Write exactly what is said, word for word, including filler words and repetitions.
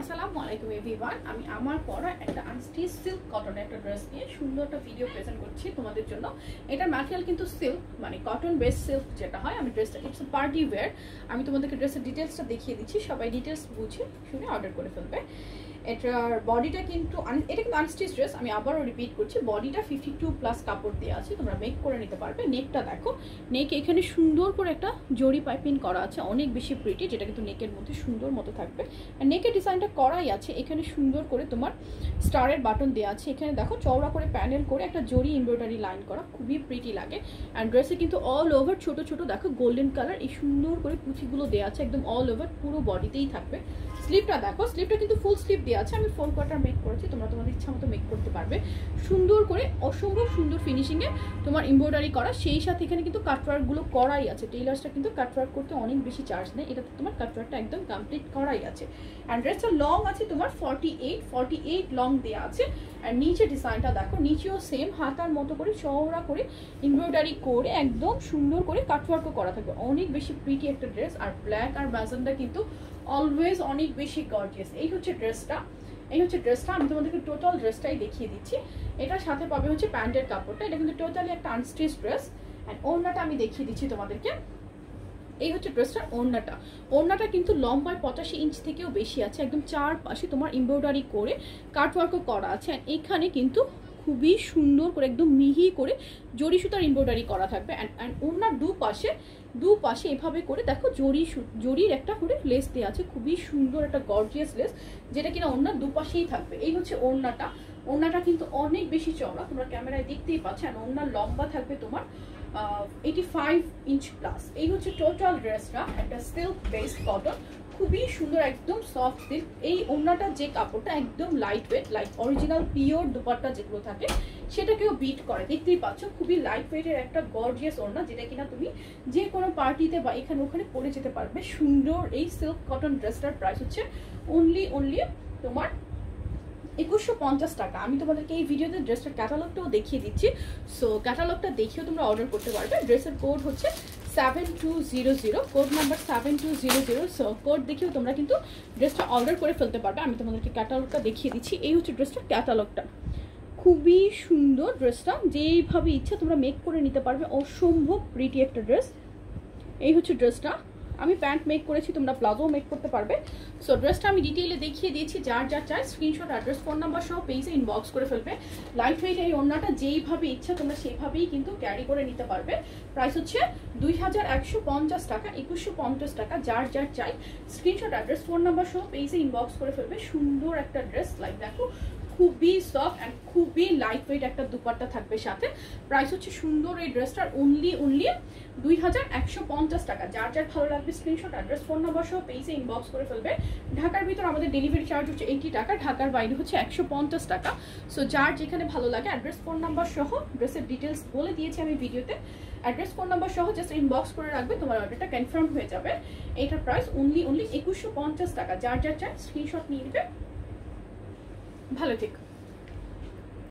আসসালামু আলাইকুম এভরিওয়ান। আমি আমার পরা একটা আনস্টিচ সিল্ক কটনের একটা ড্রেস নিয়ে সুন্দর একটা ভিডিও প্রেজেন্ট করছি তোমাদের জন্য। এটা ম্যাটেরিয়াল কিন্তু সিল্ক, মানে কটন বেস সিল্ক যেটা হয়। আমি ড্রেসটা ইটস পার্টি ওয়্যার। আমি তোমাদেরকে ড্রেসের ডিটেলসটা দেখিয়ে দিচ্ছি, সবাই ডিটেলস বুঝে শুনে অর্ডার করে ফেলবে। এটার বডিটা কিন্তু এটা কিন্তু আনস্টিচ ড্রেস, আমি আবারও রিপিট করছি। বডিটা ফিফটি টু প্লাস কাপড় দেওয়া আছে, তোমরা মেক করে নিতে পারবে। নেকটা দেখো, নেক এখানে সুন্দর করে একটা জরি পাইপিং করা আছে, অনেক বেশি প্রিটি, যেটা কিন্তু নেকের মধ্যে সুন্দর মতো থাকবে। আর নেকের ডিজাইনটা করাই আছে, এখানে সুন্দর করে তোমার স্টারের বাটন দেওয়া আছে। এখানে দেখো চওড়া করে প্যানেল করে একটা জরি এমব্রয়ডারি লাইন করা, খুবই প্রিটি লাগে। অ্যান্ড ড্রেসে কিন্তু অল ওভার ছোট ছোট দেখো গোল্ডেন কালার এই সুন্দর করে পুঁথিগুলো দেওয়া আছে, একদম অল ওভার পুরো বডিতেই থাকবে। স্লিভটা দেখো, স্লিভটা কিন্তু ফুল স্লিভ দেওয়া আছে। আমি ফোর কোয়ার্টার মেক করেছি, তোমরা তোমাদের ইচ্ছা মতো মেক করতে পারবে। সুন্দর করে অসম্ভব সুন্দর ফিনিশিংয়ে তোমার এমব্রয়ডারি করা, সেই সাথে এখানে কিন্তু কাটওয়ার্কগুলো করাই আছে। টেইলার্সটা কিন্তু কাটওয়ার্ক করতে অনেক বেশি চার্জ নেয়, এটাতে তোমার কাটওয়ার্কটা একদম কমপ্লিট করাই আছে। অ্যান্ড ড্রেসটা লং আছে তোমার forty eight forty eight long দেওয়া আছে। আর নিচে ডিজাইনটা দেখো, নিচেও সেম হাতার মতো করে চওড়া করে এমব্রয়ডারি করে একদম সুন্দর করে কাটওয়ার্কও করা থাকবে, অনেক বেশি প্রিটি একটা ড্রেস। আর ব্ল্যাক আর বাজনটা কিন্তু অলওয়েজ অনেক বেশি গর্জিয়াস। এই হচ্ছে ড্রেসটা, এই হচ্ছে ড্রেসটা। আমি তোমাদেরকে টোটাল ড্রেসটাই দেখিয়ে দিচ্ছি। এটার সাথে পাবে হচ্ছে প্যান্টের কাপড়টা, এটা কিন্তু টোটালি একটা আনস্টিচ ড্রেস। অ্যান্ড ওড়নাটা আমি দেখিয়ে দিচ্ছি তোমাদেরকে। এই হচ্ছে ড্রেসটার ওড়নাটা। ওড়নাটা কিন্তু লম্বায় পঁচাশি ইঞ্চ থেকেও বেশি আছে, একদম চারপাশে তোমার এমব্রয়ডারি করে কাটওয়ার্কও করা আছে। আর এখানে কিন্তু খুবই সুন্দর করে একদম মিহি করে জরি সুতার এমব্রয়ডারি করা থাকবে। অ্যান্ড অ্যান্ড ওড়নার দুপাশে দুপাশে এভাবে করে দেখো জরি জরির একটা করে লেস দেওয়া আছে, খুবই সুন্দর একটা গর্জিয়াস লেস, যেটা কিনা ওড়নার দুপাশেই থাকবে। এই হচ্ছে ওড়নাটা। ওড়নাটা কিন্তু অনেক বেশি চওড়া, তোমরা ক্যামেরায় দেখতেই পাচ্ছ। আর ওড়নার লম্বা থাকবে তোমার এইটি ফাইভ ইঞ্চ প্লাস। এই হচ্ছে টোটাল ড্রেসটা, একটা সিল্ক বেসড কটন, খুবই সুন্দর একদম সফট সিল্ক। এই ওড়নাটা যে কাপড়টা একদম light weight, like original pure dupatta যেগুলো থাকে সেটাকেও বিট করে, দেখতেই পাচ্ছ। খুবই লাইট ওয়েটের একটা গর্জিয়াস ওড়না, যেটা কিনা তুমি যে কোনো পার্টিতে বা এখানে ওখানে পরে যেতে পারবে। সুন্দর এই সিল্ক কটন ড্রেসটার প্রাইস হচ্ছে অনলি অনলি তোমার একুশশো পঞ্চাশ টাকা। আমি তোমাদেরকে এই ভিডিওতে ড্রেসটার ক্যাটালগটাও দেখিয়ে দিচ্ছি, সো ক্যাটালগটা দেখিয়েও তোমরা অর্ডার করতে পারবে। ড্রেসের কোড হচ্ছে seven two zero zero, code number seven two zero zero. So code দেখেও তোমরা কিন্তু ড্রেসটা অর্ডার করে ফেলতে পারবে। আমি তোমাদেরকে ক্যাটালগটা দেখিয়ে দিচ্ছি। এই হচ্ছে ড্রেসটার ক্যাটালগটা, খুবই সুন্দর ড্রেসটা, যেইভাবে ইচ্ছা তোমরা মেক করে নিতে পারবে, অসম্ভব প্রিটি একটা ড্রেস। এই হচ্ছে ড্রেসটা। আমি প্যান্ট মেক করেছি, তোমরা প্লাজো মেক করতে পারবে। সো ড্রেসটা আমি ডিটেইলে দেখিয়ে দিয়েছি। যার যার চাই স্ক্রিনশট, অ্যাড্রেস, ফোন নাম্বার সহ পেজে ইনবক্স করে ফেলবে। লাইট ওয়েট এই ওড়নাটা যেইভাবে ইচ্ছা তোমরা সেইভাবেই কিন্তু ক্যারি করে নিতে পারবে। প্রাইস হচ্ছে দুই হাজার একশো পঞ্চাশ টাকা, একুশশো পঞ্চাশ টাকা। যার যার চাই স্ক্রিনশট, অ্যাড্রেস, ফোন নাম্বার সহ পেজে ইনবক্স করে ফেলবে। সুন্দর একটা ড্রেস, লাইক দেখো খুবই সফট অ্যান্ড খুবই লাইট ওয়েট একটা দুপাট্টা থাকবে সাথে। প্রাইস হচ্ছে সুন্দর এই ড্রেসটার অনলি অনলি দুই হাজার একশো পঞ্চাশ টাকা। যার যার ভালো লাগবে স্ক্রিনশট, অ্যাড্রেস, ফোন নাম্বার সহ পেজে ইনবক্স করে ফেলবে। ঢাকার ভিতর আমাদের ডেলিভারি চার্জ হচ্ছে এইটি টাকা, ঢাকার বাইরে হচ্ছে একশো পঞ্চাশ টাকা। সো যার যেখানে ভালো লাগে অ্যাড্রেস, ফোন নাম্বার সহ, ড্রেসের ডিটেলস বলে দিয়েছি আমি ভিডিওতে, অ্যাড্রেস, ফোন নাম্বার সহ জাস্ট ইনবক্স করে রাখবে, তোমার অর্ডারটা কনফার্ম হয়ে যাবে। এইটার প্রাইস অনলি অনলি একুশশো পঞ্চাশ টাকা। যার যার চাই স্ক্রিনশট নিয়ে নেবে। ভালো থেকো।